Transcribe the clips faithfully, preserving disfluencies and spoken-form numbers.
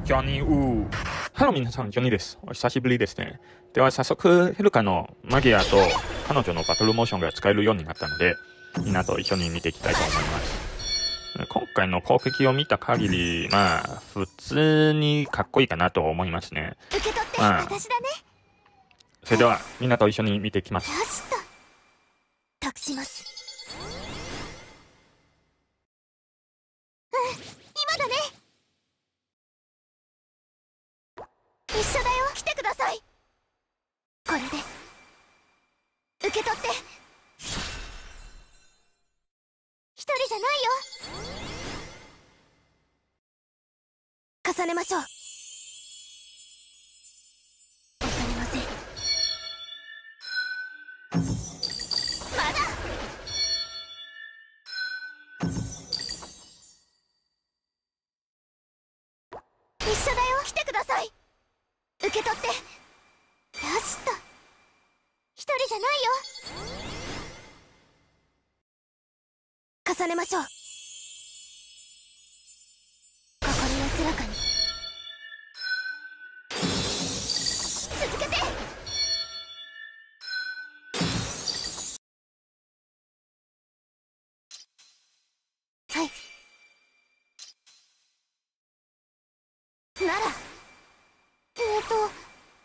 ジョニーウー。ハロー皆さん、ジョニーです。お久しぶりですね。では早速、ヘルカのマギアと彼女のバトルモーションが使えるようになったので、みんなと一緒に見ていきたいと思います。今回の攻撃を見た限り、まあ、普通にかっこいいかなと思いますね。 受け取って、 まあ、 私だね。 それでは、みんなと一緒に見ていきます。 よしと。託します。うん、今だね。一緒だよ、来てください。これで受け取って。一人じゃないよ。重ねましょう。押されません。まだ。一緒だよ、来てください。受け取って。よしと。一人じゃないよ。重ねましょう。心安らかに。続けて。はい。ならえーと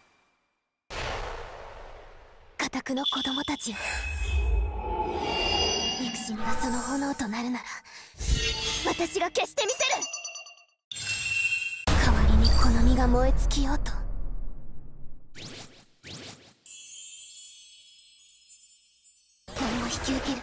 家宅の子供たちよ。憎しみがその炎となるなら私が消してみせる。代わりにこの身が燃え尽きようと。何も引き受ける。